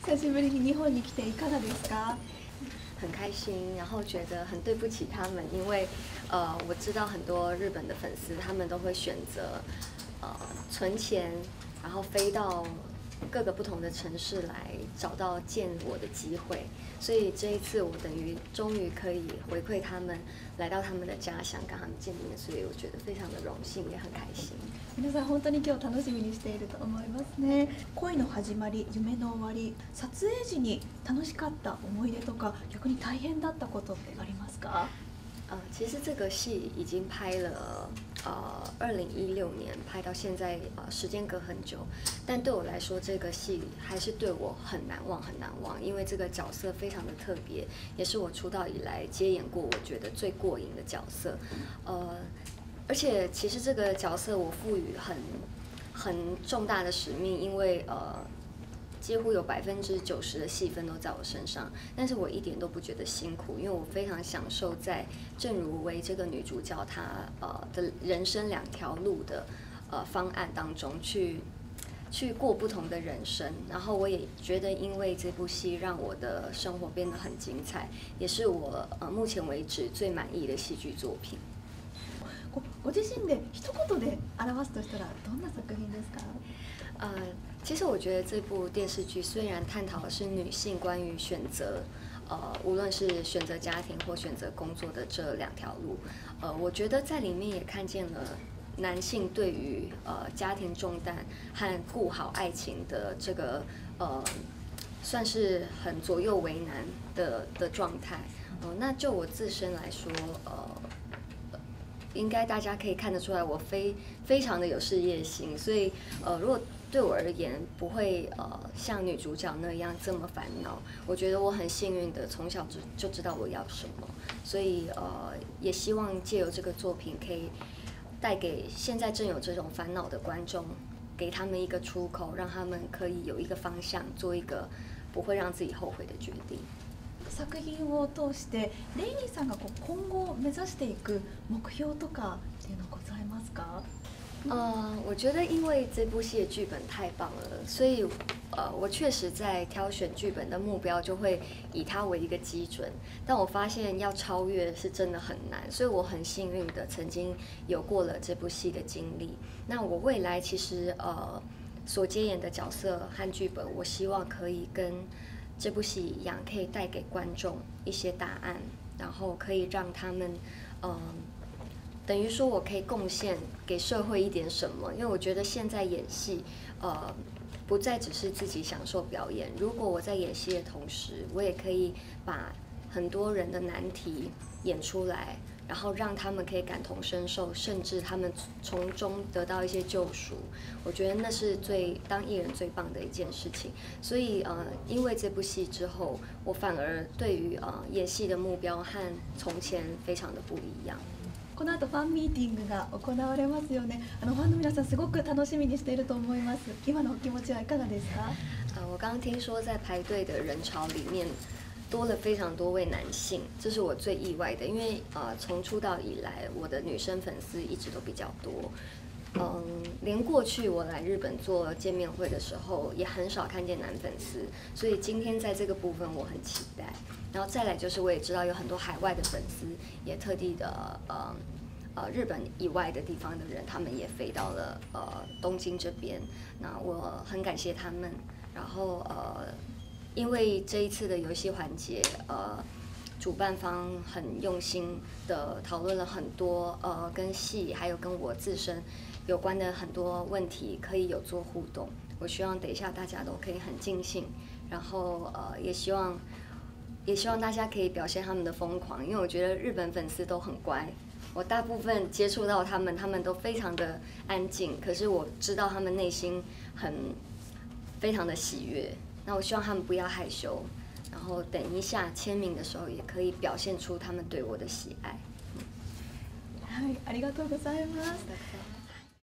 久しぶりに日本に来ていかがですか？ 很开心，然后觉得很对不起他们，因为我知道很多日本的粉丝他们都会选择存钱，然后飞到各个不同的城市来找到见我的机会，所以这一次我等于终于可以回馈他们，来到他们的家乡跟他们见面，所以我觉得非常的荣幸，也很开心。 皆さん本当に今日楽しみにしていると思いますね。恋の始まり、夢の終わり、撮影時に楽しかった思い出とか、逆に大変だったことってありますか？ 其实这个戏已经拍了2016年，拍到现在时间隔很久，但对我来说这个戏还是对我很难忘很难忘，因为这个角色非常的特别，也是我出道以来接演过我觉得最过瘾的角色，而且其实这个角色我赋予很重大的使命，因为几乎有90%的戏份都在我身上，但是我一点都不觉得辛苦，因为我非常享受在郑如薇这个女主角她的人生2条路的方案当中去过不同的人生，然后我也覺得因为这部戏让我的生活变得很精彩，也是我目前为止最满意的戏剧作品。 ご自身で一言で表すとしたらどんな作品ですか？ 其实我觉得这部电视剧虽然探讨的是女性关于选择，无论是选择家庭或选择工作的这2条路，我觉得在里面也看见了男性对于家庭重担和顾好爱情的这个算是很左右为难的状态。那就我自身来说，应该大家可以看得出来，我非常的有事业心，所以如果对我而言不会像女主角那样这么烦恼，我觉得我很幸运的从小就知道我要什么，所以也希望借由这个作品可以带给现在正有这种烦恼的观众，给他们一个出口，让他们可以有一个方向，做一个不会让自己后悔的决定。 作品を通してレイニーさんが今後目指していく目標とかっていうのございますか？ 我觉得因为这部戏的剧本太棒了，所以我确实在挑选剧本的目标就会以它为一个基准，但我发现要超越是真的很难，所以我很幸运的曾经有过了这部戏的经历。那我未来其实所接演的角色和剧本，我希望可以跟这部戏一样，可以带给观众一些答案，然后可以让他们等于说我可以贡献给社会一点什么，因为我觉得现在演戏不再只是自己享受表演，如果我在演戏的同时，我也可以把很多人的难题演出来，然后让他们可以感同身受，甚至他们从中得到一些救赎。我觉得那是当艺人最棒的一件事情。所以因为这部戏之后，我反而对于演戏的目标和从前非常的不一样。 この後ファンミーティングが行われますよね。ファンの皆さんすごく楽しみにしていると思います。今のお気持ちはいかがですか？ 我刚刚听说在排队的人潮里面多了非常多位男性，这是我最意外的，因为从出道以来，我的女生粉丝一直都比较多。连过去我来日本做见面会的时候，也很少看见男粉丝，所以今天在这个部分我很期待。然后再来就是我也知道有很多海外的粉丝，也特地的日本以外的地方的人，他们也飞到了东京这边，那我很感谢他们。然后因为这一次的游戏环节，主办方很用心的讨论了很多跟戏还有跟我自身有关的很多问题，可以有做互动。我希望等一下大家都可以很尽兴，然后也希望大家可以表现他们的疯狂，因为我觉得日本粉丝都很乖。我大部分接触到他们都非常的安静，可是我知道他们内心非常的喜悦。那我希望他们不要害羞，然后等一下签名的时候也可以表现出他们对我的喜爱。 はい、ありがとうございます。